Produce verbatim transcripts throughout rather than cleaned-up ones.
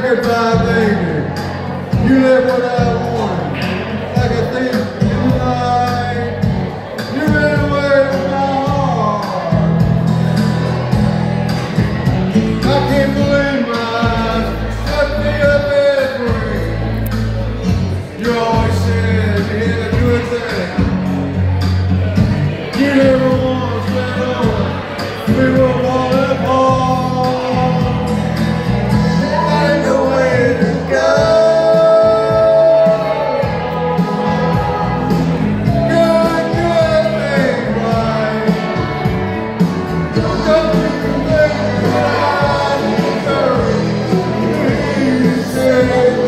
Goodbye, baby. You live without warning, like a thief in the night. You ran away from my heart. I can't believe my eyes shut me up and free. You always said you had a good thing. You never once went on. We were falling apart. There ain't no way to go. Good, good thing, right? Don't you think that I deserve you say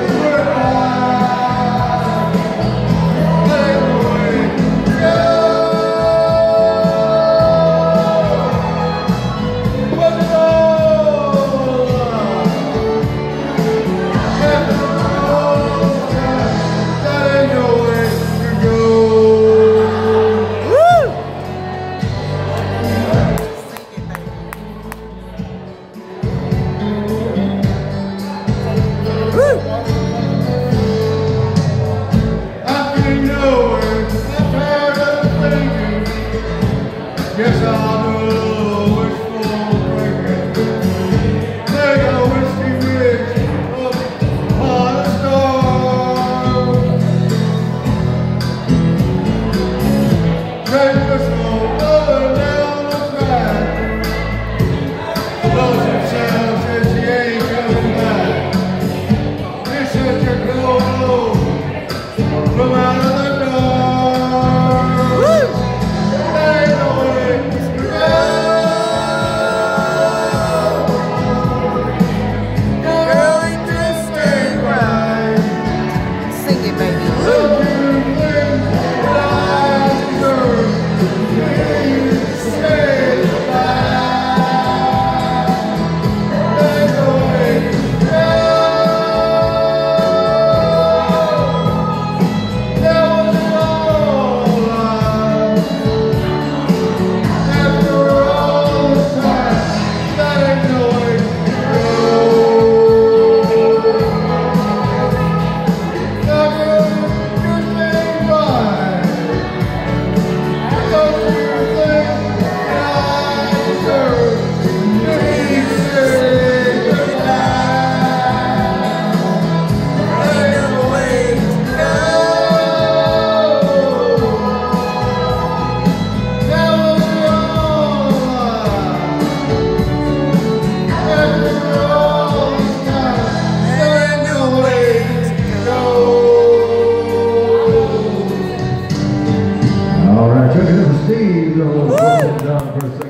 goodbye? There ain't no way to go. Was it all love? After all this time, that ain't no way to go. I've been nowhere, I'm tired of thinking. Guess I'll do a little wishful thinking. Take a whiskey rich up on a star. Take a slow lower down the track. Lonesome sound says she ain't coming back. They said you're going home from out of the dark. There ain't no way to go. Girl, it just ain't right. Sing it, baby. Don't you think that I deserve you to say goodbye? There ain't no way to go. That wasn't all lies. After all this time, that ain't no way to go. Now, girl, you're saying right. Don't you think that I deserve you to say goodbye? There ain't no way to go. That wasn't all lies. After all this time, there ain't no way to go. All right, check it out, Steve. Down for a